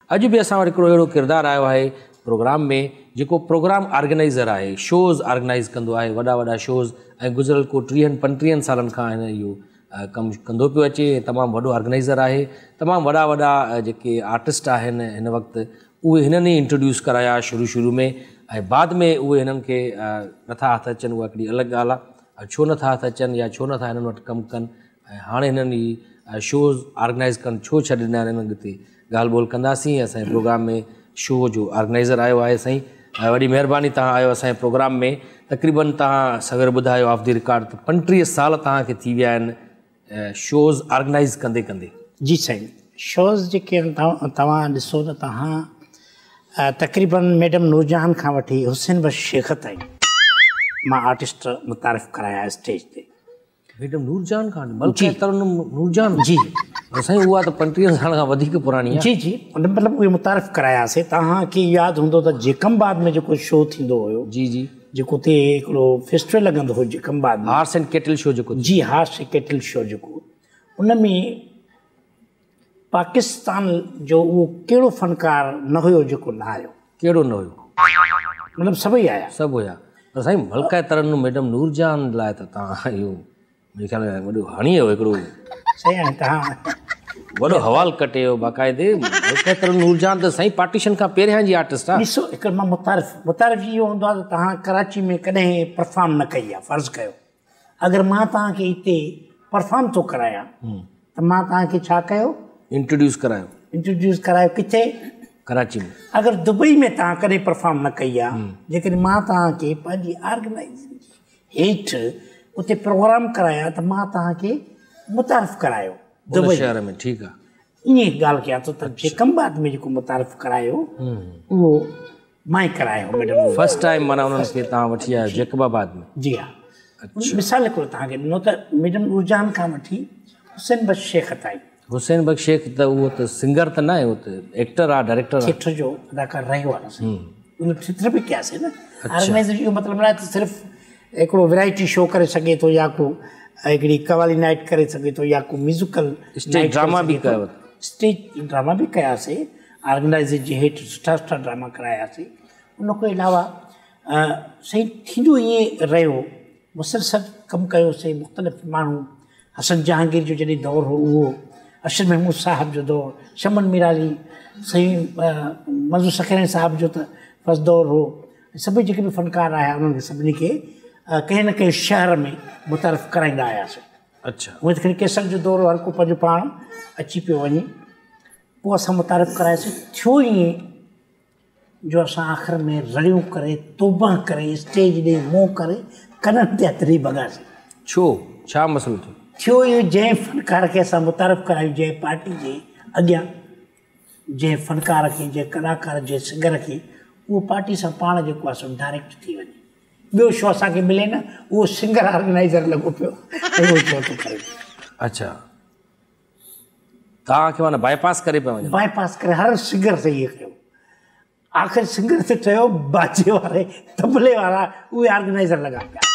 अॼु बि असां वटि हिकिड़ो अहिड़ो किरदारु आयो आहे प्रोग्राम में जेको प्रोग्राम ऑर्गेनाइज़र आहे, शोज़ ऑर्गेनाइज़ कंदो आहे, वॾा वॾा शोज़, ऐं गुज़िरियल को 30-35 सालनि खां हिन इहो कमु कंदो पियो अचे। तमामु वॾो ऑर्गेनाइज़र आहे। तमामु वॾा वॾा जेके आर्टिस्ट आहिनि हिन वक़्तु उहे हिननि ई इंट्रोड्यूस कराया शुरू में, ऐं बाद में उहे हिननि खे नथा हथु अचनि, उहा हिकिड़ी अलॻि ॻाल्हि आहे। छो नथा हथु अचनि या छो नथा हिननि वटि कमु कनि, ऐं हाणे हिननि ई शोज़ ऑर्गेनाइज़ कनि छो छॾे ॾिना आहिनि, हिननि ते ॻाल्हि ॿोल कंदासीं। असांजे प्रोग्राम में शो जो ऑर्गेनाइज़र आयो आहे साईं, वॾी महिरबानी तव्हां आयो असांजे प्रोग्राम में। तक़रीबन तव्हां सवेर ॿुधायो ऑफ द रिकॉर्ड त 35 साल तव्हांखे थी विया आहिनि शोज़ ऑर्गेनाइज़ कंदे कंदे। जी साईं, शोज़ जेके तव्हां ॾिसो त तव्हां तक़रीबन मैडम नूरजहान खां वठी हुसैन बख्श शेख ताईं मां आर्टिस्ट मुतारिफ़ कराया स्टेज ते। मैडम नूरजहान खान, मलका तरन्नुम नूरजहान जी साईं, उहा त 35 साल खां वधीक पुराणी आहे। जी जी, मतिलबु उहे मुतारिफ़ करायासीं। तव्हांखे यादि हूंदो त जेकमबाद में जेको शो थींदो हुयो, जी जी, जेको हुते हिकिड़ो फेस्टिवल लॻंदो हुयो जेकमबाद में, हार्स एंड कैटल शो जेको, जी हार्स एंड कैटल शो जेको, उन में पाकिस्तान जो उहो कहिड़ो फ़नकार न हुयो जेको न आयो। कहिड़ो न हुयो? मतिलबु सभई आया, सभु हुया। पर साईं मलका तरन्नुम मैडम नूरजहान लाइ त तव्हां इहो मुंहिंजे ख़्याल में वॾो हणी वियो हिकिड़ो। सही आहे, तव्हां वॾो हवाल कटे वियो बाक़ाइदे। मलका तरन्नुम नूरजहान त साईं पार्टीशन खां पहिरियां जी आर्टिस्ट आहे। ॾिसो, हिकु मां मुतारिफ़ इहो हूंदो आहे त तव्हां कराची में कॾहिं परफॉर्म न कई आहे। फ़र्ज़ु कयो अगरि मां तव्हांखे हिते परफॉर्म थो करायां त मां तव्हांखे छा कयो? इंट्रोड्यूस करायो। किथे? कराची में। अगरि दुबई में तव्हां कॾहिं परफॉर्म न कई आहे, जेकॾहिं मां तव्हांखे पंहिंजी ऑर्गेनाइज़ेशन हेठि उते प्रोग्राम कराया त मां तव्हांखे मुतारिफ़ करायो दुबई शहर में। ठीकु आहे, ईअं ॻाल्हि कयां थो त जेकमबाद में जेको मुतारिफ़ करायो उहो मां ई करायो मैडम। फर्स्ट टाइम माना उन्हनि खे तव्हां वठी आयो जेकबाबाद में? जी हा। मिसाल हिकिड़ो तव्हांखे ॾिनो त मैडम नूरजहान खां वठी हुसैन बख्श शेख ताईं। हुसैन बख्श शेख त उहो त सिंगर त न आहे, उहो त एक्टर आहे, डायरेक्टर आहे, थिएटर जो अदाकार रहियो आहे। उन थिएटर बि कयासीं न। ऑर्गेनाइज़र जो मतिलबु न आहे त सिर्फ़ु हिकिड़ो वैराइटी शो करे सघे थो या को हिकिड़ी कवाली नाइट करे सघे थो या को म्यूज़िकल स्टेज ड्रामा बि कयो। स्टेज ड्रामा बि कयासीं, ऑर्गेनाइज़र जे हेठि सुठा सुठा ड्रामा करायासीं। उन खां अलावा सही थींदो ईअं रहियो, मुसलसल कमु कयोसीं। मुख़्तलिफ़ माण्हू, हसन जहांगीर जो जॾहिं दौरु हो उहो, अरशद महमूद साहब जो दौरु, शमन मीराली, सही मंज़ूर सखीरानी साहब जो त फर्स्ट दौरु हो। सभई जेके बि फ़नकार आया उन्हनि खे सभिनी खे कंहिं न कंहिं शहर में मुतारिफ़ कराईंदा आयासीं। अच्छा, उहे त खणी केसर जो दौरु हर को पंहिंजो पाण अची पियो वञे, पोइ असां मुतारिफ़ करायासीं। थियो ईअं जो असां आख़िर में रड़ियूं करे, तौबा करे, स्टेज ॾे मुंहुं करे, कननि ते हथरी भॻासीं। छो, छा मसइलो थियो? थियो इहो, जंहिं फ़नकार खे असां मुतारिफ़ करायूं, जंहिं पार्टी जे अॻियां, जंहिं फ़नकार खे, जंहिं कलाकार, जंहिं सिंगर खे, उहो पार्टी सां पाण जेको आहे सो डायरेक्ट थी वञे। ॿियो शो असांखे मिले न, उहो सिंगर ऑर्गेनाइज़र लॻो पियो उहो शो थो करे। अच्छा, तव्हांखे माना बाईपास करे पिया वञे? बाईपास करे हर सिंगर ते इहो कयो। आख़िर सिंगर ते चयो बाजे वारे, तबले वारा, उहे ऑर्गेनाइज़र लॻा पिया।